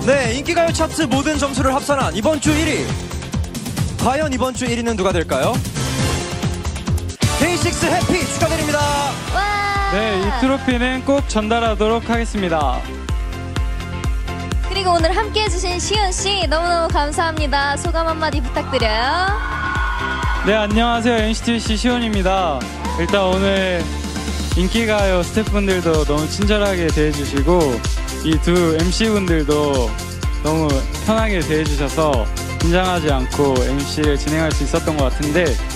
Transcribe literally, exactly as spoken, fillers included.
네, 인기가요 차트 모든 점수를 합산한 이번 주 일 위. 과연 이번 주 일 위는 누가 될까요? 데이식스 해피 축하드립니다. 와! 네, 이 트로피는 꼭 전달하도록 하겠습니다. 그리고 오늘 함께 해주신 시온씨 너무너무 감사합니다. 소감 한마디 부탁드려요. 네, 안녕하세요. 엔시티비씨 시온입니다. 일단 오늘 인기가요 스태프분들도 너무 친절하게 대해주시고 이 두 엠씨분들도 너무 편하게 대해주셔서 긴장하지 않고 엠씨를 진행할 수 있었던 것 같은데